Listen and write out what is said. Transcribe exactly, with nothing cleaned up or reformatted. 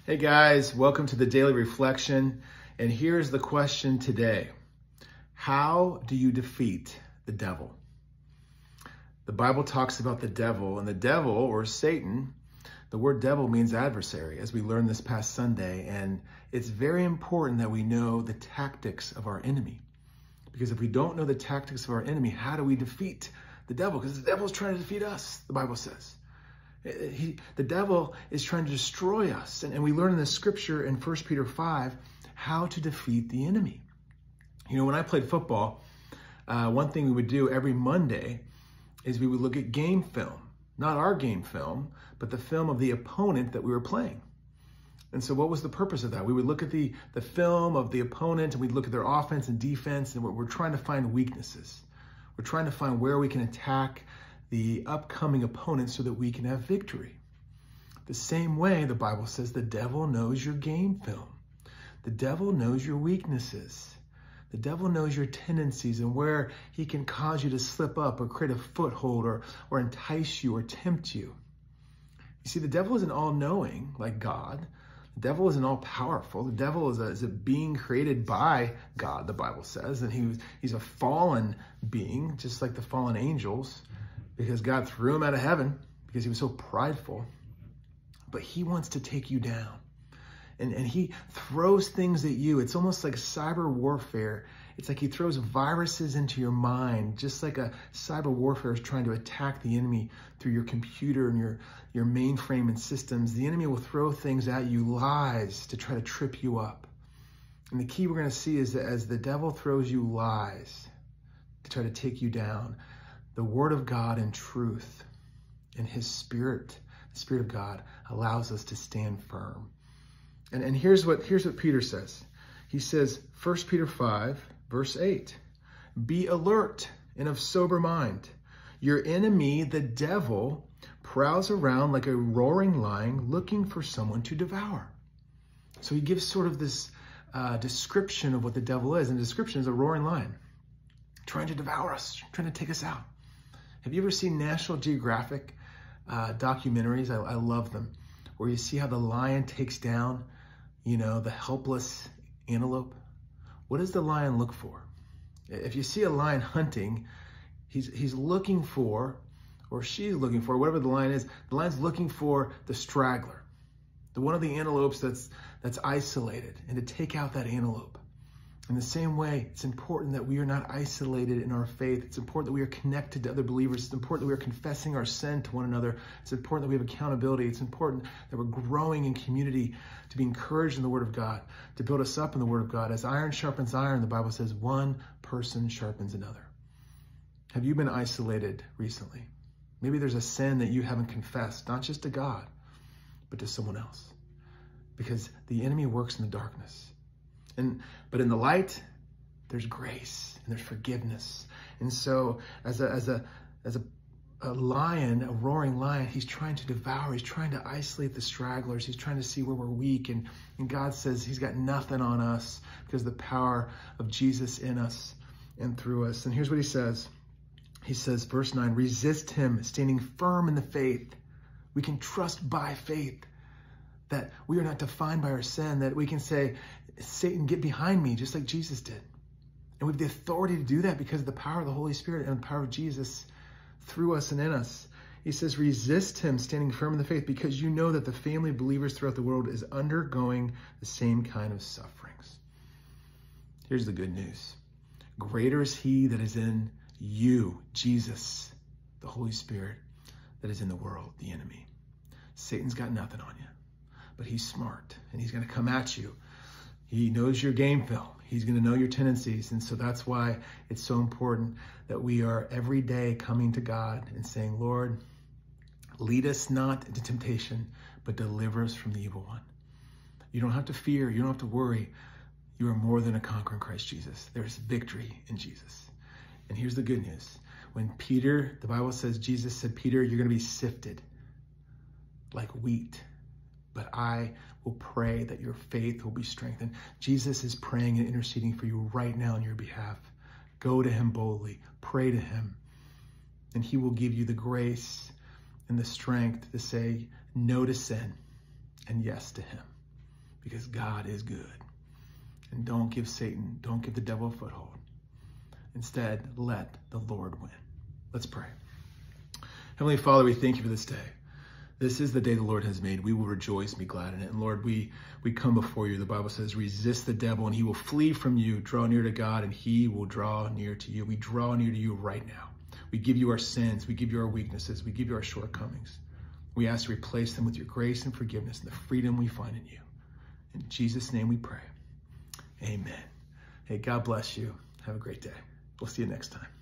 Hey guys, welcome to the Daily Reflection. And here's the question today. How do you defeat the devil? The Bible talks about the devil, and the devil, or Satan, the word devil means adversary, as we learned this past Sunday. And it's very important that we know the tactics of our enemy. Because if we don't know the tactics of our enemy, how do we defeat the devil? Because the devil is trying to defeat us, the Bible says. He, the devil is trying to destroy us. And, and we learn in the scripture in First Peter five how to defeat the enemy. You know, when I played football, uh, one thing we would do every Monday is we would look at game film. Not our game film, but the film of the opponent that we were playing. And so what was the purpose of that? We would look at the, the film of the opponent, and we'd look at their offense and defense, and we're, we're trying to find weaknesses. We're trying to find where we can attack the upcoming opponent so that we can have victory. The same way, the Bible says the devil knows your game film. The devil knows your weaknesses. The devil knows your tendencies and where he can cause you to slip up or create a foothold or, or entice you or tempt you. You see, the devil isn't all-knowing like God. The devil isn't all-powerful. The devil is a, is a being created by God, the Bible says, and he, he's a fallen being, just like the fallen angels, because God threw him out of heaven because he was so prideful. But he wants to take you down. And, and he throws things at you. It's almost like cyber warfare. It's like he throws viruses into your mind, just like a cyber warfare is trying to attack the enemy through your computer and your, your mainframe and systems. The enemy will throw things at you, lies, to try to trip you up. And the key we're going to see is that as the devil throws you lies to try to take you down, the Word of God and truth and His Spirit, the Spirit of God, allows us to stand firm. And, and here's what here's what Peter says. He says, First Peter five, verse eight, be alert and of sober mind. Your enemy, the devil, prowls around like a roaring lion looking for someone to devour. So he gives sort of this uh, description of what the devil is. And the description is a roaring lion trying to devour us, trying to take us out. Have you ever seen National Geographic uh, documentaries? I, I love them, where you see how the lion takes down, you know, the helpless antelope. What does the lion look for? If you see a lion hunting, he's he's looking for, or she's looking for, whatever the lion is, the lion's looking for the straggler, the one of the antelopes that's that's isolated, and to take out that antelope. In the same way, it's important that we are not isolated in our faith. It's important that we are connected to other believers. It's important that we are confessing our sin to one another. It's important that we have accountability. It's important that we're growing in community, to be encouraged in the Word of God, to build us up in the Word of God. As iron sharpens iron, the Bible says one person sharpens another. Have you been isolated recently? Maybe there's a sin that you haven't confessed, not just to God, but to someone else. Because the enemy works in the darkness. And, but in the light, there's grace and there's forgiveness. And so as a, as a, as a, a lion, a roaring lion, he's trying to devour, he's trying to isolate the stragglers. He's trying to see where we're weak. And, and God says he's got nothing on us because of the power of Jesus in us and through us. And here's what he says. He says, verse nine, resist him, standing firm in the faith. We can trust by faith that we are not defined by our sin, that we can say, Satan, get behind me, just like Jesus did. And we have the authority to do that because of the power of the Holy Spirit and the power of Jesus through us and in us. He says, resist him, standing firm in the faith, because you know that the family of believers throughout the world is undergoing the same kind of sufferings. Here's the good news. Greater is he that is in you, Jesus, the Holy Spirit, that is in the world, the enemy. Satan's got nothing on you. But he's smart, and he's going to come at you. He knows your game film. He's going to know your tendencies. And so that's why it's so important that we are every day coming to God and saying, Lord, lead us not into temptation, but deliver us from the evil one. You don't have to fear. You don't have to worry. You are more than a conqueror in Christ Jesus. There's victory in Jesus. And here's the good news. When Peter, the Bible says, Jesus said, Peter, you're going to be sifted like wheat. But I will pray that your faith will be strengthened. Jesus is praying and interceding for you right now on your behalf. Go to him boldly. Pray to him. And he will give you the grace and the strength to say no to sin and yes to him. because God is good. And don't give Satan, don't give the devil a foothold. Instead, let the Lord win. Let's pray. Heavenly Father, we thank you for this day. This is the day the Lord has made. We will rejoice and be glad in it. And Lord, we, we come before you. The Bible says, resist the devil and he will flee from you. Draw near to God and he will draw near to you. We draw near to you right now. We give you our sins. We give you our weaknesses. We give you our shortcomings. We ask to replace them with your grace and forgiveness and the freedom we find in you. In Jesus' name we pray. Amen. Hey, God bless you. Have a great day. We'll see you next time.